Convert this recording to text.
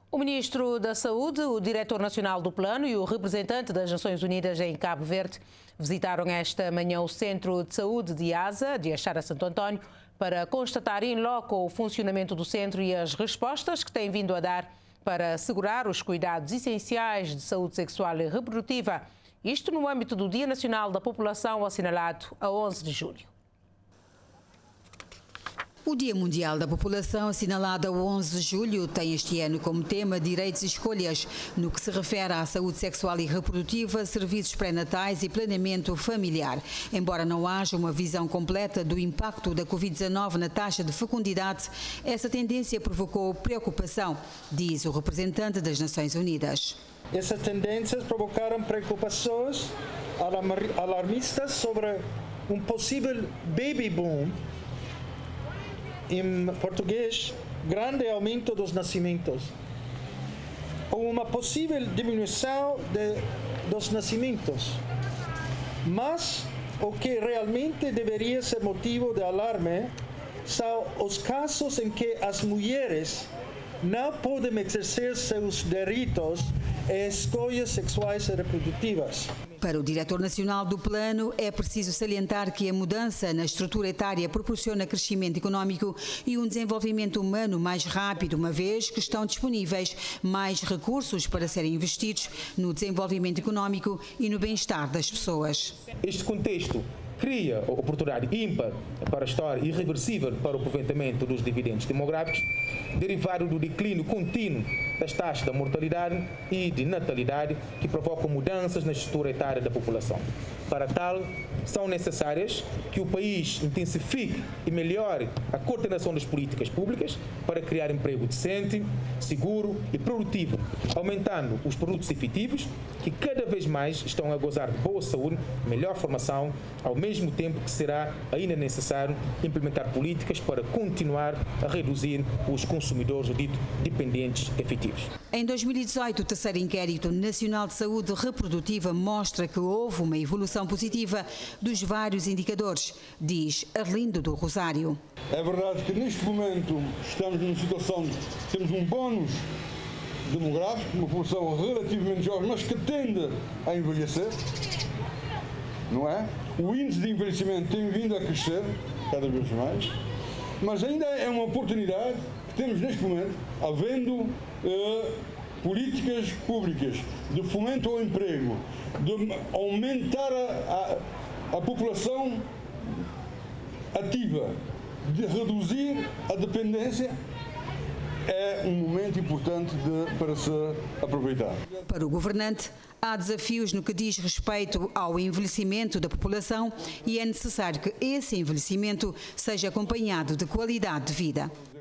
O Ministro da Saúde, o Diretor Nacional do Plano e o representante das Nações Unidas em Cabo Verde visitaram esta manhã o Centro de Saúde de Aza, de Axara Santo António, para constatar in loco o funcionamento do centro e as respostas que tem vindo a dar para assegurar os cuidados essenciais de saúde sexual e reprodutiva. Isto no âmbito do Dia Nacional da População, assinalado a 11 de julho. O Dia Mundial da População, assinalado a 11 de julho, tem este ano como tema direitos e escolhas, no que se refere à saúde sexual e reprodutiva, serviços pré-natais e planeamento familiar. Embora não haja uma visão completa do impacto da Covid-19 na taxa de fecundidade, essa tendência provocou preocupação, diz o representante das Nações Unidas. Essas tendências provocaram preocupações alarmistas sobre um possível baby boom, em português, grande aumento dos nascimentos, ou uma possível diminuição dos nascimentos. Mas o que realmente deveria ser motivo de alarme são os casos em que as mulheres não podem exercer seus direitos e escolhas sexuais e reprodutivas. Para o Diretor Nacional do Plano, é preciso salientar que a mudança na estrutura etária proporciona crescimento económico e um desenvolvimento humano mais rápido, uma vez que estão disponíveis mais recursos para serem investidos no desenvolvimento económico e no bem-estar das pessoas. Este contexto cria oportunidade ímpar para a história e irreversível para o aproveitamento dos dividendos demográficos, derivado do declínio contínuo das taxas de mortalidade e de natalidade, que provocam mudanças na estrutura etária da população. Para tal, são necessárias que o país intensifique e melhore a coordenação das políticas públicas para criar emprego decente, seguro e produtivo, aumentando os produtos efetivos, que cada vez mais estão a gozar de boa saúde, melhor formação, ao mesmo tempo que será ainda necessário implementar políticas para continuar a reduzir os consumidores dito dependentes efetivos. Em 2018, o terceiro Inquérito Nacional de Saúde Reprodutiva mostra que houve uma evolução positiva dos vários indicadores, diz Arlindo do Rosário. É verdade que neste momento estamos numa situação de temos um bónus demográfico, uma população relativamente jovem, mas que tende a envelhecer, não é? O índice de envelhecimento tem vindo a crescer cada vez mais, mas ainda é uma oportunidade que temos neste momento, havendo políticas públicas de fomento ao emprego, de aumentar a população ativa, de reduzir a dependência. É um momento importante para se aproveitar. Para o governante, há desafios no que diz respeito ao envelhecimento da população e é necessário que esse envelhecimento seja acompanhado de qualidade de vida.